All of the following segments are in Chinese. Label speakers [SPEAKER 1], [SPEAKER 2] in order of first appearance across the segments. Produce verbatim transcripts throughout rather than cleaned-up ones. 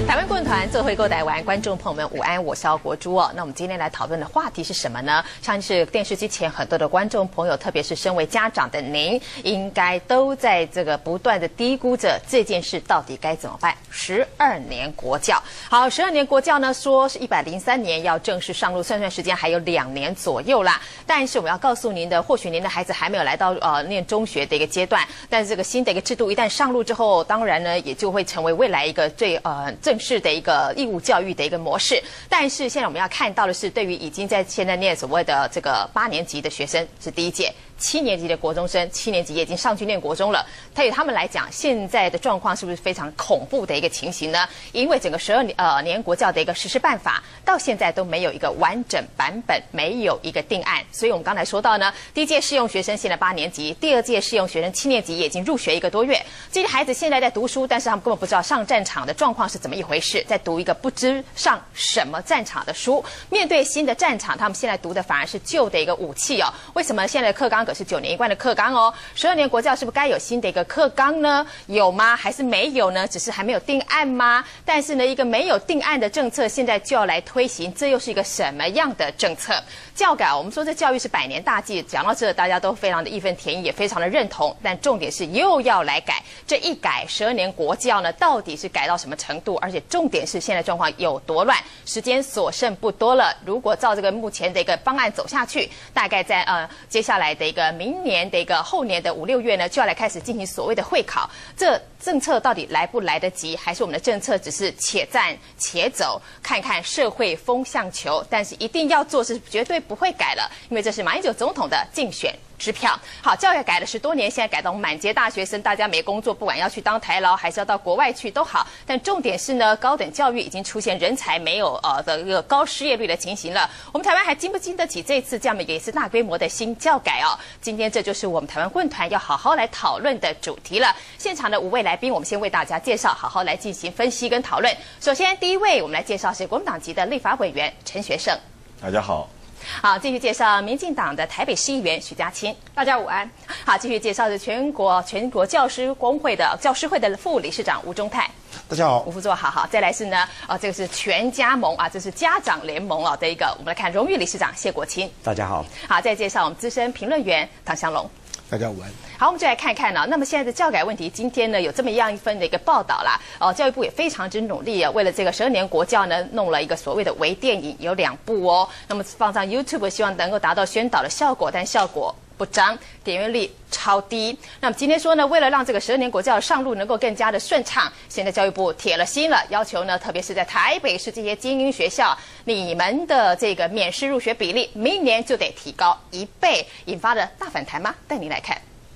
[SPEAKER 1] 台湾棍团做回购台湾，观众朋友们午安，我是姚国珠哦。那我们今天来讨论的话题是什么呢？相信是电视机前很多的观众朋友，特别是身为家长的您，应该都在这个不断的低估着这件事到底该怎么办。十二年国教，好，十二年国教呢，说是一百零三年要正式上路，算算时间还有两年左右啦。但是我们要告诉您的，或许您的孩子还没有来到呃念中学的一个阶段，但是这个新的一个制度一旦上路之后，当然呢也就会成为未来一个最呃正式的一个义务教育的一个模式。但是现在我们要看到的是，对于已经在现在念所谓的这个八年级的学生，是第一届。七年级的国中生，七年级也已经上去念国中了。对于他们来讲，现在的状况是不是非常恐怖的一个情形呢？因为整个十二年呃年国教的一个实施办法，到现在都没有一个完整版本，没有一个定案。所以我们刚才说到呢，第一届适用学生现在八年级，第二届适用学生七年级也已经入学一个多月。这些孩子现在在读书，但是他们根本不知道上战场的状况是怎么一回事，在读一个不知上什么战场的书。面对新的战场，他们现在读的反而是旧的一个武器哦。为什么现在的课纲可是九年一贯的课纲哦？十二年国教是不是该有新的一个课纲呢？有吗？还是没有呢？只是还没有定案吗？但是呢，一个没有定案的政策现在就要来推行，这又是一个什么样的政策？教改，我们说这教育是百年大计，讲到这大家都非常的义愤填膺，也非常的认同。但重点是又要来改，这一改十二年国教呢，到底是改到什么程度？而且重点是现在状况有多乱？时间所剩不多了，如果照这个目前的一个方案走下去，大概在呃接下来的一个明年的一个后年的五六月呢，就要来开始进行所谓的会考。这政策到底来不来得及？还是我们的政策只是且战且走，看看社会风向球？但是一定要做是绝对不会改了，因为这是马英九总统的竞选支票。好，教育改了十多年，现在改到满街大学生，大家没工作，不管要去当台劳还是要到国外去都好。但重点是呢，高等教育已经出现人才没有呃的一个高失业率的情形了。我们台湾还经不经得起这次这样的一次大规模的新教改哦？今天这就是我们台湾棍团要好好来讨论的主题了。现场的五位来宾，我们先为大家介绍，好好来进行分析跟讨论。首先，第一位我们来介绍是国民党籍的立法委员陈学圣，
[SPEAKER 2] 大家好。
[SPEAKER 1] 好，继续介绍民进党的台北市议员许家清，大家午安。好，继续介绍是全国全国教师工会的教师会的副理事长吴宗泰，
[SPEAKER 3] 大家好。
[SPEAKER 1] 吴副座，好好。再来是呢，呃，这个是全家盟啊，这是家长联盟啊的一个，我们来看荣誉理事长谢国清，
[SPEAKER 3] 大家好。
[SPEAKER 1] 好，再介绍我们资深评论员唐湘龙，
[SPEAKER 3] 大家午安。
[SPEAKER 1] 好，我们就来看看呢、啊。那么现在的教改问题，今天呢有这么样一份的一个报道啦。哦，教育部也非常之努力啊，为了这个十二年国教呢，弄了一个所谓的微电影，有两部哦。那么放上 YouTube， 希望能够达到宣导的效果，但效果不彰，点阅率超低。那么今天说呢，为了让这个十二年国教上路能够更加的顺畅，现在教育部铁了心了，要求呢，特别是在台北市这些精英学校，你们的这个免试入学比例，明年就得提高一倍，引发了大反弹吗？带您来看。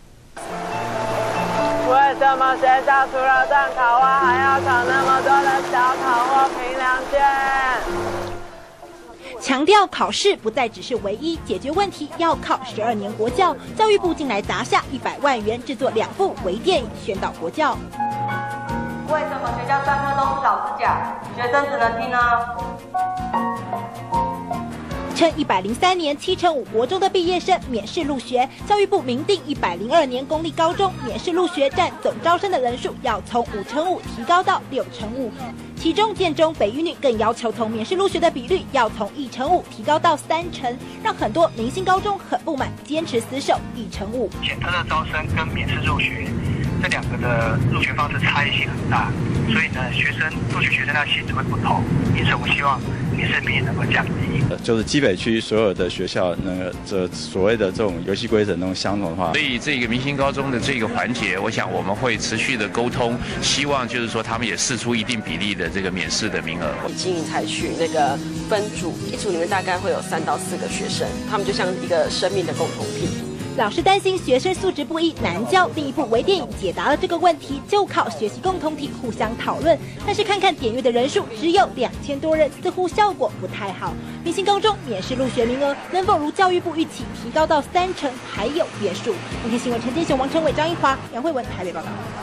[SPEAKER 4] 为什么学校除了段考外，还要考那么多的小考或评量卷？
[SPEAKER 5] 强调考试不再只是唯一解决问题，要靠十二年国教。教育部近来砸下一百万元制作两部微电影宣导国教。
[SPEAKER 4] 为什么学校上课都是老师讲，学生只能听呢？
[SPEAKER 5] 称一百零三年七成五国中的毕业生免试入学，教育部明定一百零二年公立高中免试入学占总招生的人数要从五成五提高到六成五，其中建中、北一女更要求从免试入学的比率要从一成五提高到三成，让很多明星高中很不满，坚持死守一成五。
[SPEAKER 6] 选特乐招生跟免试入学这两个的入学方式差异性很大，所以呢，学生入学学生的性质会不同，因此我希望免试比例能够降低。
[SPEAKER 2] 就是基北区所有的学校，那个这所谓的这种游戏规则能够相同的话，
[SPEAKER 7] 所以这个明星高中的这个环节，我想我们会持续的沟通，希望就是说他们也释出一定比例的这个免试的名额。
[SPEAKER 8] 已经采取那个分组，一组里面大概会有三到四个学生，他们就像一个生命的共同体。
[SPEAKER 5] 老师担心学生素质不一难教，另一部微电影解答了这个问题，就靠学习共同体互相讨论。但是看看点阅的人数只有两千多人，似乎效果不太好。明星高中免试入学名额能否如教育部预期提高到三成，还有变数。今天新闻陈建雄、王成伟、张一华、杨慧文台北报道。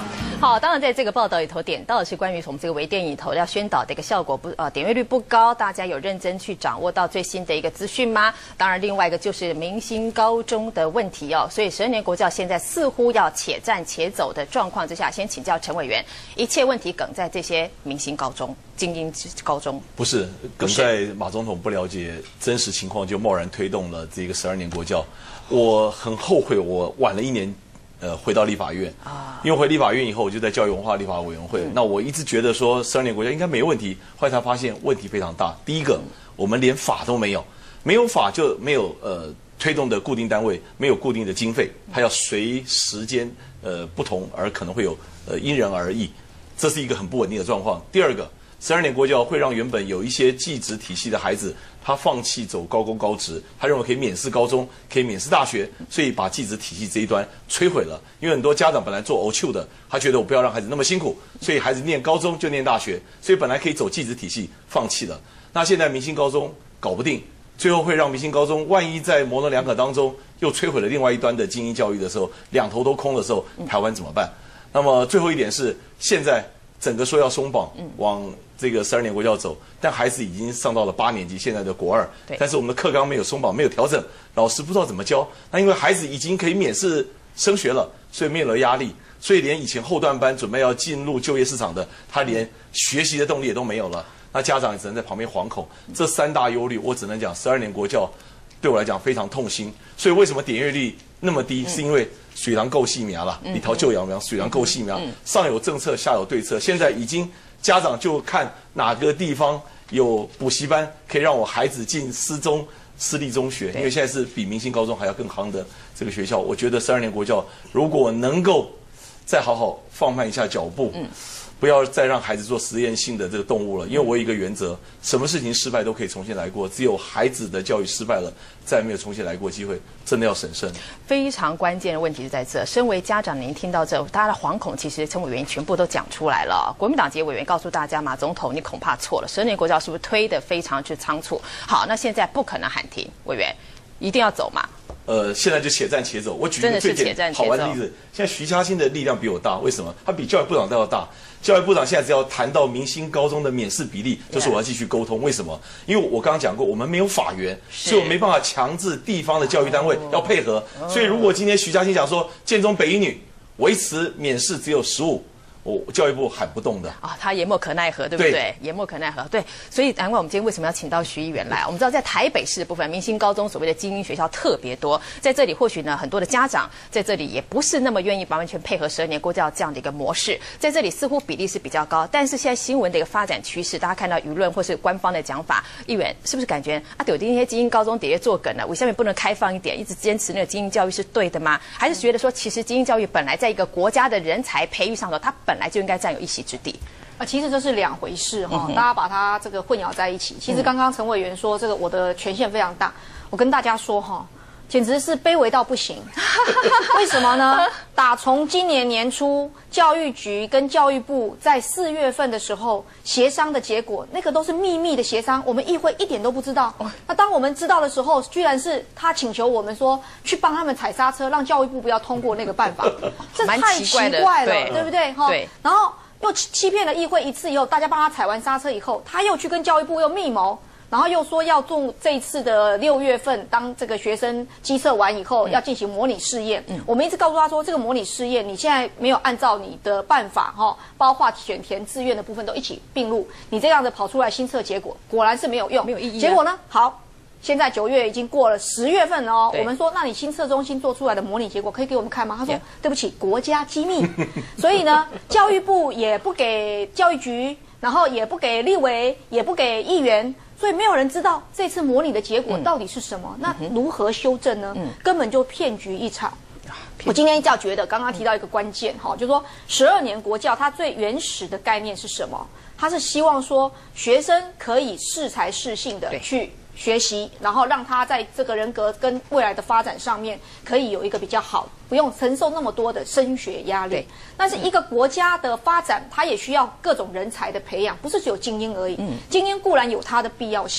[SPEAKER 1] 好，当然在这个报道里头点到的是关于我们这个微电影里头要宣导的一个效果不呃点阅率不高，大家有认真去掌握到最新的一个资讯吗？当然，另外一个就是明星高中的问题哦。所以十二年国教现在似乎要且战且走的状况之下，先请教陈委员，一切问题梗在这些明星高中、精英高中？
[SPEAKER 3] 不是，梗在马总统不了解真实情况就贸然推动了这个十二年国教。我很后悔，我晚了一年。呃，回到立法院啊，因为回立法院以后，我就在教育文化立法委员会。嗯、那我一直觉得说十二年国教应该没问题，后来才发现问题非常大。第一个，我们连法都没有，没有法就没有呃推动的固定单位，没有固定的经费，它要随时间呃不同而可能会有呃因人而异，这是一个很不稳定的状况。第二个，十二年国教会让原本有一些技职体系的孩子，他放弃走高工高职，他认为可以免试高中，可以免试大学，所以把技职体系这一端摧毁了。因为很多家长本来做 O 秋的，他觉得我不要让孩子那么辛苦，所以孩子念高中就念大学，所以本来可以走技职体系，放弃了。那现在明星高中搞不定，最后会让明星高中万一在模棱两可当中又摧毁了另外一端的精英教育的时候，两头都空的时候，台湾怎么办？那么最后一点是，现在整个说要松绑，往这个十二年国教走，但孩子已经上到了八年级，现在的国二，但是我们的课纲没有松绑，没有调整，老师不知道怎么教。那因为孩子已经可以免试升学了，所以没有了压力，所以连以前后段班准备要进入就业市场的，他连学习的动力也都没有了。那家长也只能在旁边惶恐。这三大忧虑，我只能讲十二年国教对我来讲非常痛心。所以为什么点阅率那么低，是因为水囊够细苗了，里头就养苗，水囊够细苗，上有政策，下有对策。现在已经家长就看哪个地方有补习班，可以让我孩子进私中、私立中学，因为现在是比明星高中还要更夯的这个学校。我觉得十二年国教如果能够再好好放慢一下脚步，嗯。不要再让孩子做实验性的这个动物了，因为我有一个原则，什么事情失败都可以重新来过，只有孩子的教育失败了，再没有重新来过机会，真的要审慎。
[SPEAKER 1] 非常关键的问题是在这，身为家长，您听到这，大家的惶恐，其实陈委员全部都讲出来了。国民党籍委员告诉大家，马总统你恐怕错了，十二年国教是不是推得非常之仓促？好，那现在不可能喊停，委员一定要走嘛？
[SPEAKER 3] 呃，现在就且战且走。我举一个最简单好玩的例子，现在徐嘉欣的力量比我大，为什么？他比教育部长都要大。教育部长现在只要谈到明星高中的免试比例，就是我要继续沟通。为什么？因为我刚刚讲过，我们没有法源，所以我没办法强制地方的教育单位要配合。所以如果今天徐嘉欣讲说建中北一女维持免试只有十五。我教育部喊不动的
[SPEAKER 1] 啊、哦，他也莫可奈何，对不对？对也莫可奈何，对，所以难怪我们今天为什么要请到徐议员来？我们知道在台北市的部分，明星高中所谓的精英学校特别多，在这里或许呢，很多的家长在这里也不是那么愿意完全配合十二年国教这样的一个模式，在这里似乎比例是比较高，但是现在新闻的一个发展趋势，大家看到舆论或是官方的讲法，议员是不是感觉啊，有的那些精英高中底下做梗了，我下面不能开放一点，一直坚持那个精英教育是对的吗？还是觉得说，其实精英教育本来在一个国家的人才培育上头，它本来就应该占有一席之地？
[SPEAKER 9] 啊，其实这是两回事哈、哦嗯，大家把它这个混淆在一起。其实刚刚陈委员说这个我的权限非常大，我跟大家说哈、哦，简直是卑微到不行。为什么呢？打从今年年初，教育局跟教育部在四月份的时候协商的结果，那个都是秘密的协商，我们议会一点都不知道。那当我们知道的时候，居然是他请求我们说去帮他们踩刹车，让教育部不要通过那个办法，这太奇怪了，对, 对不对？哈，对，然后。又欺骗了议会一次以后，大家帮他踩完刹车以后，他又去跟教育部又密谋，然后又说要做这一次的六月份，当这个学生基测完以后，要进行模拟试验。嗯、我们一直告诉他说，这个模拟试验你现在没有按照你的办法哈，包括选填志愿的部分都一起并入，你这样子跑出来新测结果，果然是没有用，没有意义、啊。结果呢，好。现在九月已经过了，十月份了哦。我们说，那你新测中心做出来的模拟结果可以给我们看吗？他说，对不起，国家机密。所以呢，教育部也不给教育局，然后也不给立委，也不给议员，所以没有人知道这次模拟的结果到底是什么。嗯、那如何修正呢？嗯、根本就骗局一场。我今天一觉觉得，刚刚提到一个关键哈，就是说十二年国教它最原始的概念是什么？它是希望说学生可以适才适性的去学习，然后让他在这个人格跟未来的发展上面可以有一个比较好，不用承受那么多的升学压力。但是一个国家的发展，它也需要各种人才的培养，不是只有精英而已。嗯、精英固然有它的必要性。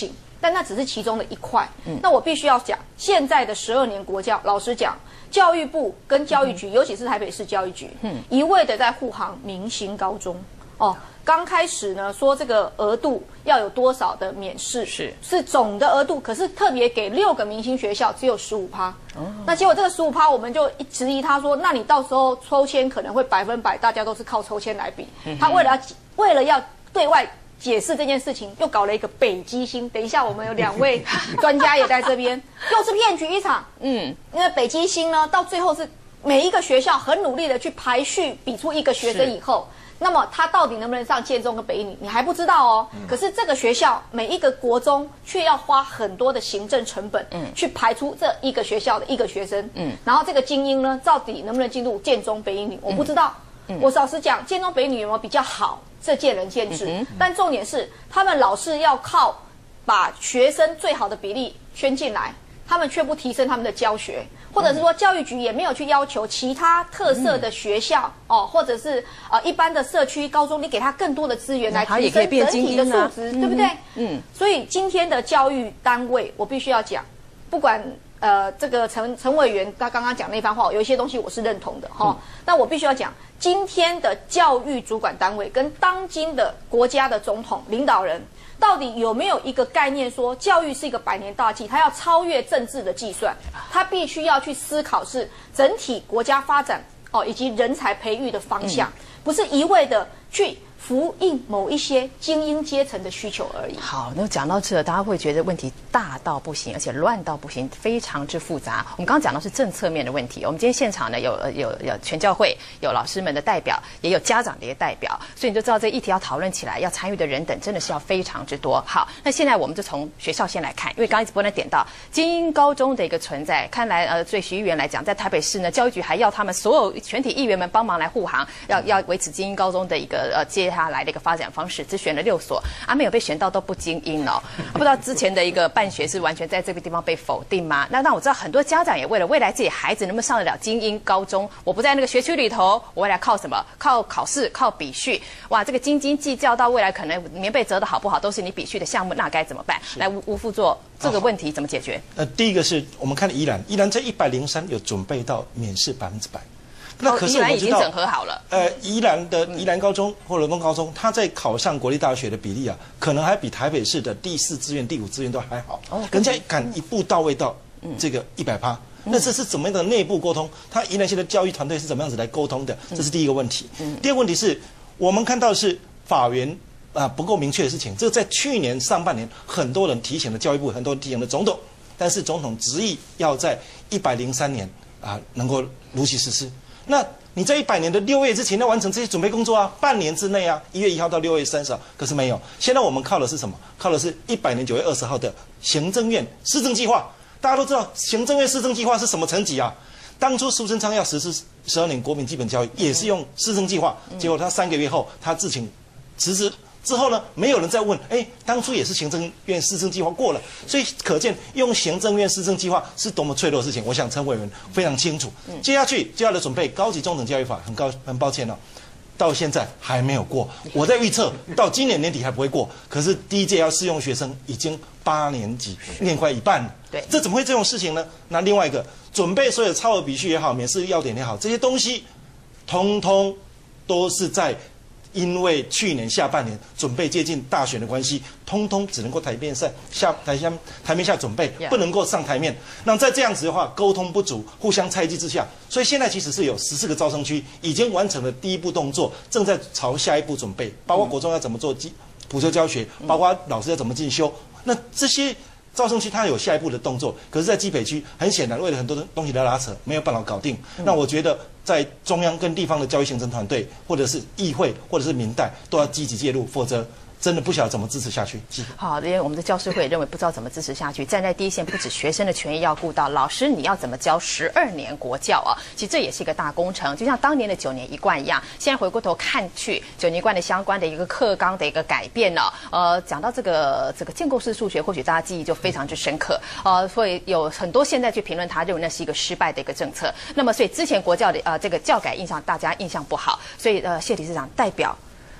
[SPEAKER 9] 但那只是其中的一块。嗯，那我必须要讲，现在的十二年国教，老实讲，教育部跟教育局，嗯、尤其是台北市教育局，嗯，一味的在护航明星高中。哦，刚开始呢说这个额度要有多少的免试，是是总的额度，可是特别给六个明星学校只有十五趴。哦，那结果这个十五趴，我们就质疑他说，那你到时候抽签可能会百分百，大家都是靠抽签来比。嗯、他为了要为了要对外解释这件事情，又搞了一个北基星。等一下，我们有两位专家也在这边，又是骗局一场。嗯，因为北基星呢，到最后是每一个学校很努力的去排序，比出一个学生以后。那么他到底能不能上建中跟北一女，你还不知道哦。嗯、可是这个学校每一个国中却要花很多的行政成本，嗯，去排出这一个学校的一个学生，嗯，然后这个精英呢，到底能不能进入建中北一女，我不知道。嗯、我老实讲，建中北一女有没有比较好，这见仁见智。嗯、但重点是，他们老是要靠把学生最好的比例圈进来。他们却不提升他们的教学，或者是说教育局也没有去要求其他特色的学校、嗯、哦，或者是呃一般的社区高中，你给他更多的资源来提升整体的素质，对不对？嗯。所以今天的教育单位，我必须要讲，不管呃这个陈陈委员他刚刚讲那番话，有一些东西我是认同的哈。哦嗯、但我必须要讲，今天的教育主管单位跟当今的国家的总统领导人。到底有没有一个概念说，教育是一个百年大计，它要超越政治的计算，它必须要去思考是整体国家发展哦，以及人才培育的方向，嗯、不是一味的去服应某一些精英阶层的需求而已。
[SPEAKER 1] 好，那讲到这，大家会觉得问题大到不行，而且乱到不行，非常之复杂。我们刚刚讲到是政策面的问题，我们今天现场呢有有有全教会，有老师们的代表，也有家长的一个代表，所以你就知道这议题要讨论起来，要参与的人等真的是要非常之多。好，那现在我们就从学校先来看，因为刚刚一直不能点到精英高中的一个存在，看来呃，对徐议员来讲，在台北市呢，教育局还要他们所有全体议员们帮忙来护航，要要维持精英高中的一个呃接下来的一个发展方式，只选了六所，啊，没有被选到都不精英哦。不知道之前的一个办学是完全在这个地方被否定吗？那那我知道很多家长也为了未来自己孩子能不能上得了精英高中，我不在那个学区里头，我未来靠什么？靠考试，靠比序。哇，这个斤斤计较到未来可能棉被折得好不好，都是你比序的项目，那该怎么办？来，吴吴副座，这个问题怎么解决？
[SPEAKER 10] 呃，第一个是我们看宜兰，宜兰在一百零三有准备到免试百分之百。那可是我们知道，
[SPEAKER 1] 已经整合好了。
[SPEAKER 10] 呃，宜兰的宜兰高中或罗东高中，它在考上国立大学的比例啊，可能还比台北市的第四志愿、第五志愿都还好。哦，人家敢一步到位到这个一百趴，那这是怎么样的内部沟通？他宜兰县的教育团队是怎么样子来沟通的？这是第一个问题。嗯、第二个问题是我们看到的是法源啊、呃、不够明确的事情。这个在去年上半年，很多人提醒了教育部，很多人提醒了总统，但是总统执意要在一百零三年啊、呃、能够如期实施。那你在一百年的六月之前要完成这些准备工作啊，半年之内啊，一月一号到六月三十号，可是没有。现在我们靠的是什么？靠的是一百年九月二十号的行政院施政计划。大家都知道行政院施政计划是什么层级啊？当初苏贞昌要实施十二年国民基本教育，也是用施政计划，结果他三个月后他自请辞职。之后呢，没有人再问，哎，当初也是行政院施政计划过了，所以可见用行政院施政计划是多么脆弱的事情。我想陈委员非常清楚。接下去就要来准备高级中等教育法，很高很抱歉了、哦，到现在还没有过。我在预测到今年年底还不会过，可是第一届要适用学生已经八年级，念快一半了。对，这怎么会这种事情呢？那另外一个，准备所有超额比序也好，免试要点也好，这些东西，通通都是在。因为去年下半年准备接近大选的关系，通通只能够台面上下台下台面下准备， yeah. 不能够上台面。那在这样子的话，沟通不足，互相猜忌之下，所以现在其实是有十四个招生区已经完成了第一步动作，正在朝下一步准备，包括国中要怎么做普修教学，包括老师要怎么进修。那这些招生区它有下一步的动作，可是，在基北区很显然为了很多东西的拉扯，没有办法搞定。那我觉得。在中央跟地方的教育行政团队，或者是议会，或者是民代，都要积极介入，否则真的不晓得怎么支持下去。
[SPEAKER 1] 好，因为我们的教师会认为不知道怎么支持下去，站在第一线，不止学生的权益要顾到，老师你要怎么教十二年国教啊？其实这也是一个大工程，就像当年的九年一贯一样。现在回过头看去，九年一贯的相关的一个课纲的一个改变呢、哦，呃，讲到这个这个建构式数学，或许大家记忆就非常之深刻，呃，所以有很多现在去评论他，认为那是一个失败的一个政策。那么，所以之前国教的呃这个教改印象大家印象不好，所以呃谢理事长代表。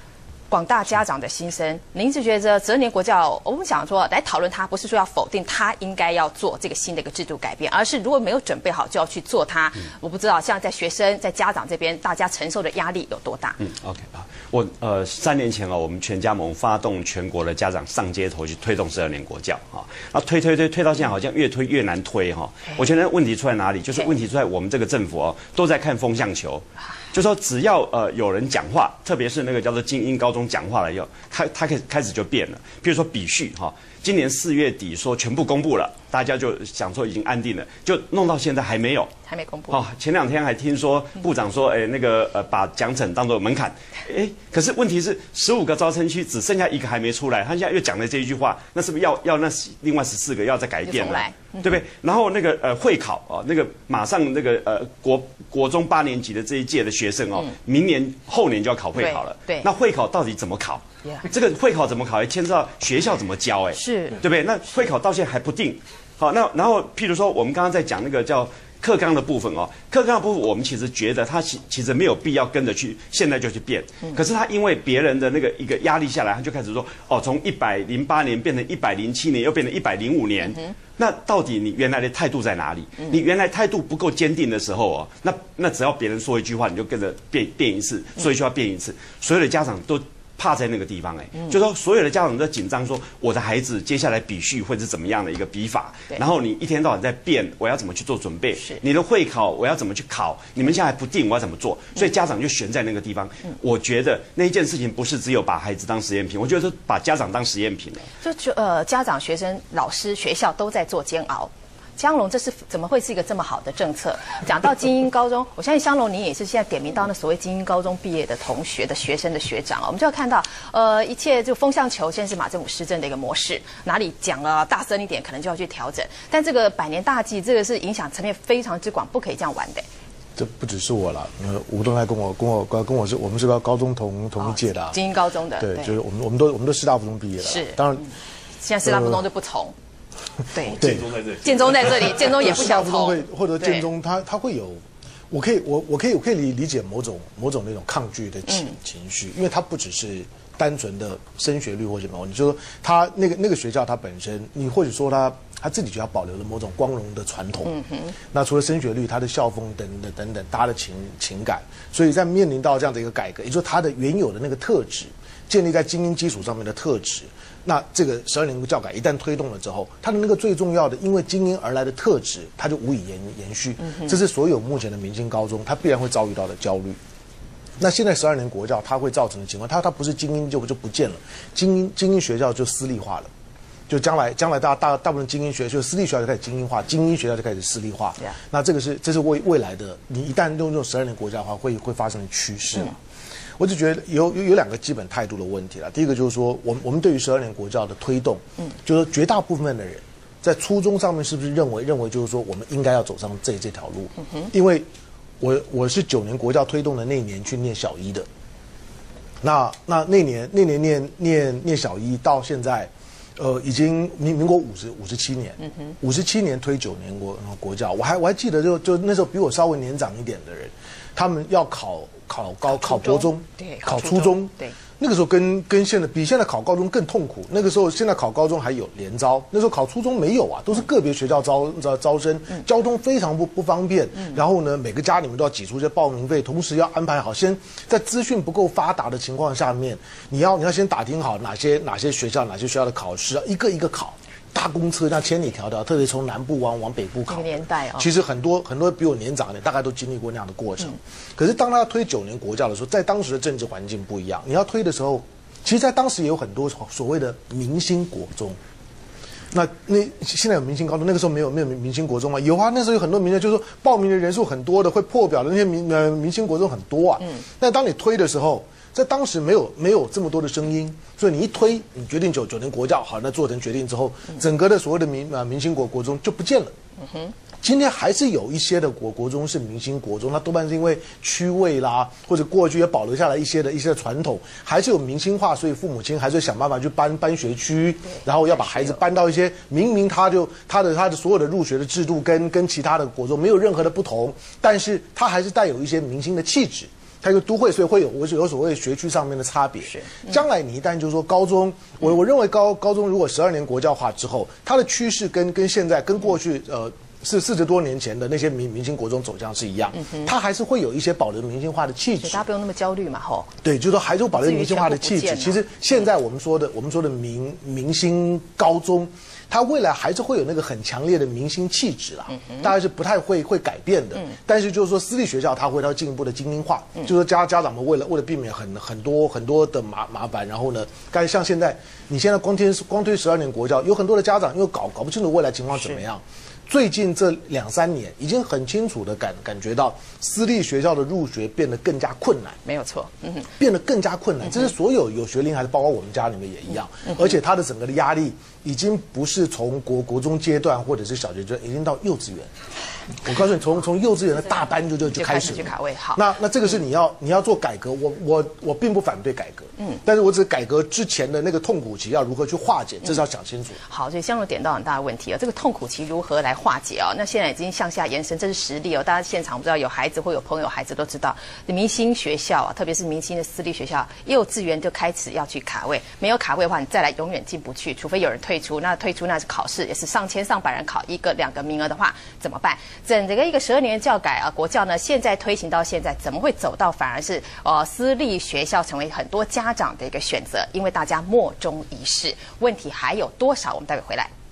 [SPEAKER 1] 广大家长的心声，您是觉得十二年国教，我们想说来讨论它，不是说要否定它应该要做这个新的一个制度改变，而是如果没有准备好就要去做它。嗯、我不知道，像在学生、在家长这边，大家承受的压力有多大？
[SPEAKER 11] 嗯 ，OK 啊，我呃三年前哦，我们全家盟发动全国的家长上街头去推动十二年国教啊，那推推推推到现在好像越推越难推哈。我觉得问题出在哪里？就是问题出在我们这个政府哦，都在看风向球。就说只要呃有人讲话，特别是那个叫做精英高中讲话了以后，他他开开始就变了。比如说比序哈，今年四月底说全部公布了，大家就想说已经安定了，就弄到现在还没有，
[SPEAKER 1] 还没公布。
[SPEAKER 11] 哦，前两天还听说部长说，哎那个呃把奖惩当作门槛，哎，可是问题是十五个招生区只剩下一个还没出来，他现在又讲了这一句话，那是不是要要那另外十四个要再改变了？对不对？然后那个呃会考哦，那个马上那个呃国国中八年级的这一届的学生哦，明年后年就要考会考了。
[SPEAKER 1] 对，
[SPEAKER 11] 那会考到底怎么考？这个会考怎么考？也牵涉到学校怎么教，哎，
[SPEAKER 1] 是，
[SPEAKER 11] 对不对？那会考到现在还不定。好，那然后譬如说我们刚刚在讲那个叫课纲的部分哦，课纲的部分我们其实觉得它其其实没有必要跟着去现在就去变，可是它因为别人的那个一个压力下来，他就开始说哦，从一百零八年变成一百零七年，又变成一百零五年。那到底你原来的态度在哪里？你原来态度不够坚定的时候哦，那那只要别人说一句话，你就跟着变变一次，说一句话变一次，所有的家长都怕在那个地方哎，就说所有的家长都紧张，说我的孩子接下来比序会是怎么样的一个比法，然后你一天到晚在变，我要怎么去做准备？你的会考我要怎么去考？你们现在还不定我要怎么做？所以家长就悬在那个地方。我觉得那一件事情不是只有把孩子当实验品，我觉得是把家长当实验品了。
[SPEAKER 1] 就就呃，家长、学生、老师、学校都在做煎熬。香龙，这是怎么会是一个这么好的政策？讲到精英高中，我相信香龙你也是现在点名到那所谓精英高中毕业的同学的学生的学长啊，我们就要看到，呃，一切就风向球，现在是马政府施政的一个模式，哪里讲了大声一点，可能就要去调整。但这个百年大计，这个是影响层面非常之广，不可以这样玩的。
[SPEAKER 12] 这不只是我了，呃，吴东来跟我跟我跟跟我是我们是高高中同同一届的、啊哦，
[SPEAKER 1] 精英高中的，
[SPEAKER 12] 对，就是我们我们都我们都师大附中毕业的，
[SPEAKER 1] 是，
[SPEAKER 12] 当然，
[SPEAKER 1] 嗯、现在师大附中就不从。对，
[SPEAKER 12] 建
[SPEAKER 3] 中在这里，
[SPEAKER 1] 建中在这里，建中也不想投，
[SPEAKER 12] 会或者建中他他会有，我可以我我可以我可以理理解某种某种那种抗拒的情、嗯、情绪，因为它不只是单纯的升学率或什么，你就说他那个那个学校它本身，你或者说他他自己就要保留了某种光荣的传统，嗯哼，那除了升学率，他的校风等等等等，大家的情情感，所以在面临到这样的一个改革，也就是他的原有的那个特质，建立在精英基础上面的特质。那这个十二年教改一旦推动了之后，它的那个最重要的，因为精英而来的特质，它就无以延延续。这是所有目前的明星高中，它必然会遭遇到的焦虑。那现在十二年国教它会造成的情况，它它不是精英就就不见了，精英精英学校就私立化了，就将来将来大大大部分精英学校，就私立学校就开始精英化，精英学校就开始私立化。Yeah. 那这个是这是未未来的，你一旦用这种十二年国教的话，会会发生的趋势嘛？嗯，我就觉得有有有两个基本态度的问题了。第一个就是说，我们我们对于十二年国教的推动，嗯，就是绝大部分的人在初衷上面是不是认为认为就是说，我们应该要走上这这条路？嗯哼，因为我我是九年国教推动的那一年去念小一的，那那那年那年念念念小一到现在，呃，已经民民国五十五十七年，嗯哼，五十七年推九年国国教，我还我还记得就就那时候比我稍微年长一点的人，他们要考。考高考国中，
[SPEAKER 1] 对，
[SPEAKER 12] 考初中，
[SPEAKER 1] 对，
[SPEAKER 12] 那个时候跟跟现在比现在考高中更痛苦。那个时候现在考高中还有联招，那时候考初中没有啊，都是个别学校招招招生，嗯、交通非常不不方便。嗯、然后呢，每个家里面都要挤出一些报名费，同时要安排好，先在资讯不够发达的情况下面，你要你要先打听好哪些哪些学校哪些学校的考试，一个一个考。大公车那千里迢迢，特别从南部往往北部考。
[SPEAKER 1] 年代啊、哦，
[SPEAKER 12] 其实很多很多比我年长的，大概都经历过那样的过程。嗯、可是当他推九年国教的时候，在当时的政治环境不一样。你要推的时候，其实，在当时也有很多所谓的明星国中。那那现在有明星高中，那个时候没有没有明星国中嘛？有啊，那时候有很多明星，就是说报名的人数很多的，会破表的那些明呃明星国中很多啊。嗯。但当你推的时候，在当时没有没有这么多的声音，所以你一推，你决定九九年国教好，那做成决定之后，整个的所谓的明啊明星国国中就不见了。嗯哼，今天还是有一些的国国中是明星国中，那多半是因为区位啦，或者过去也保留下来一些的一些传统，还是有明星化，所以父母亲还是想办法去搬搬学区，然后要把孩子搬到一些明明他就他的他的所有的入学的制度跟跟其他的国中没有任何的不同，但是他还是带有一些明星的气质。 它一个都会，所以会有我有所谓学区上面的差别。是，将来你一旦就是说高中，我我认为高高中如果十二年国教化之后，它的趋势跟跟现在跟过去呃。是四十多年前的那些明明星国中走向是一样，嗯、它还是会有一些保留明星化的气质。
[SPEAKER 1] 大家不用那么焦虑嘛，吼。对，
[SPEAKER 12] 就是说还是会保留明星化的气质。其实现在我们说的，我们说的明明星高中，它未来还是会有那个很强烈的明星气质啦，嗯、大概是不太会会改变的。嗯、但是就是说私立学校它会要进一步的精英化，嗯、就是说家家长们为了为了避免很很多很多的麻麻烦，然后呢，该像现在你现在光推光推十二年国教，有很多的家长因为搞搞不清楚未来情况怎么样。最近这两三年，已经很清楚的感感觉到私立学校的入学变得更加困难，
[SPEAKER 1] 没有错，嗯，
[SPEAKER 12] 变得更加困难。这是所有有学龄孩子，包括我们家里面也一样，嗯、而且他的整个的压力已经不是从国国中阶段或者是小学阶段，已经到幼稚园。我告诉你，从从幼稚园的大班就就就开始
[SPEAKER 1] 去卡位。好，
[SPEAKER 12] 那那这个是你要你要做改革，我我我并不反对改革，嗯，但是我只是改革之前的那个痛苦期要如何去化解，这是要想清楚。
[SPEAKER 1] 嗯、好，所以香茹点到很大的问题啊、哦，这个痛苦期如何来化解啊、哦？那现在已经向下延伸，这是实例哦。大家现场不知道有孩子或有朋友孩子都知道，明星学校啊，特别是明星的私立学校，幼稚园就开始要去卡位，没有卡位的话，你再来永远进不去，除非有人退出。那退出那是考试，也是上千上百人考一个两个名额的话怎么办？整个一个十二年教改啊，国教呢现在推行到现在，怎么会走到反而是呃私立学校成为很多家长的一个选择？因为大家莫衷一是，问题还有多少？我们待会回来。